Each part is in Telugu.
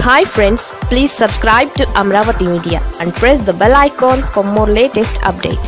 Hi friends, please subscribe to Amaravathi Media and press the bell icon for more latest updates.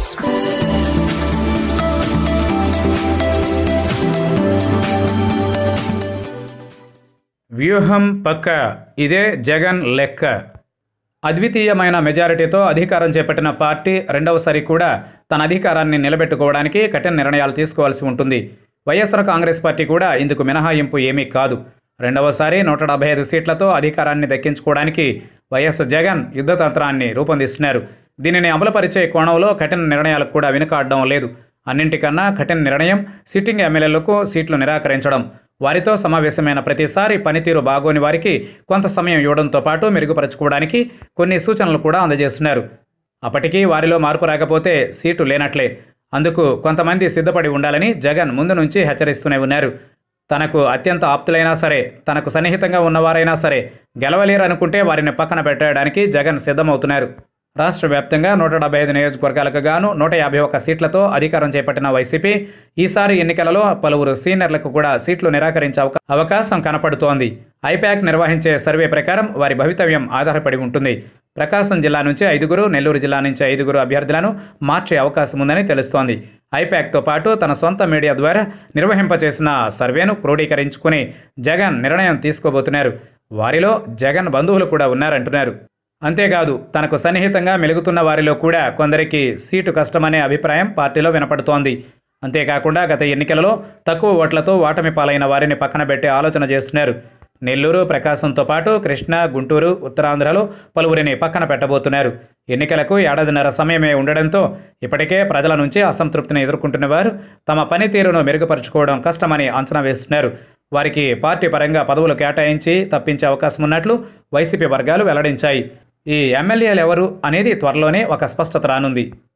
వ్యూహం పక్క ఇదే జగన్ లెక్క. అద్వితీయమైన మెజారిటీతో అధికారం చేపట్టిన పార్టీ రెండవసారి కూడా తన అధికారాన్ని నిలబెట్టుకోవడానికి కఠిన నిర్ణయాలు తీసుకోవాల్సి ఉంటుంది. వైఎస్ఆర్ కాంగ్రెస్ పార్టీ కూడా ఇందుకు మినహాయింపు ఏమీ కాదు. రెండవసారి 175 సీట్లతో అధికారాన్ని దక్కించుకోవడానికి వైఎస్ జగన్ యుద్ధతంత్రాన్ని రూపొందిస్తున్నారు. దీనిని అమలుపరిచే కోణంలో కఠిన నిర్ణయాలకు కూడా వెనుకాడడం లేదు. అన్నింటికన్నా కఠిన నిర్ణయం సిట్టింగ్ ఎమ్మెల్యేలకు సీట్లు నిరాకరించడం. వారితో సమావేశమైన ప్రతిసారి పనితీరు బాగోని వారికి కొంత సమయం ఇవ్వడంతో పాటు మెరుగుపరచుకోవడానికి కొన్ని సూచనలు కూడా అందజేస్తున్నారు. అప్పటికీ వారిలో మార్పు రాకపోతే సీటు లేనట్లే. అందుకు కొంతమంది సిద్ధపడి ఉండాలని జగన్ ముందు నుంచి హెచ్చరిస్తూనే ఉన్నారు. తనకు అత్యంత ఆప్తులైనా సరే, తనకు సన్నిహితంగా ఉన్నవారైనా సరే గెలవలేరనుకుంటే వారిని పక్కన పెట్టడానికి జగన్ సిద్ధమవుతున్నారు. రాష్ట్ర వ్యాప్తంగా 175 నియోజకవర్గాలకు గాను 151 సీట్లతో అధికారం చేపట్టిన వైసీపీ ఈసారి ఎన్నికలలో పలువురు సీనియర్లకు కూడా సీట్లు నిరాకరించే అవకాశం కనపడుతోంది. ఐపాక్ నిర్వహించే సర్వే ప్రకారం వారి భవితవ్యం ఆధారపడి ఉంటుంది. ప్రకాశం జిల్లా నుంచి 5గురు, నెల్లూరు జిల్లా నుంచి 5గురు అభ్యర్థులను మార్చే అవకాశం ఉందని తెలుస్తోంది. ఐపాక్తో పాటు తన సొంత మీడియా ద్వారా నిర్వహింపచేసిన సర్వేను క్రోడీకరించుకుని జగన్ నిర్ణయం తీసుకోబోతున్నారు. వారిలో జగన్ బంధువులు కూడా ఉన్నారంటున్నారు. అంతేకాదు, తనకు సన్నిహితంగా మెలుగుతున్న వారిలో కూడా కొందరికి సీటు కష్టమనే అభిప్రాయం పార్టీలో వినపడుతోంది. అంతేకాకుండా గత ఎన్నికలలో తక్కువ ఓట్లతో ఓటమి పాలైన వారిని పక్కన పెట్టే ఆలోచన చేస్తున్నారు. నెల్లూరు, ప్రకాశంతో పాటు కృష్ణా, గుంటూరు, ఉత్తరాంధ్రలో పలువురిని పక్కన పెట్టబోతున్నారు. ఎన్నికలకు ఏడాదిన్నర సమయమే ఉండడంతో ఇప్పటికే ప్రజల నుంచి అసంతృప్తిని ఎదుర్కొంటున్న వారు తమ పనితీరును మెరుగుపరుచుకోవడం కష్టమని అంచనా వేస్తున్నారు. వారికి పార్టీ పరంగా పదవులు కేటాయించి తప్పించే అవకాశం ఉన్నట్లు వైసీపీ వర్గాలు వెల్లడించాయి. ఈ ఎమ్మెల్యేలు ఎవరు అనేది త్వరలోనే ఒక స్పష్టత రానుంది.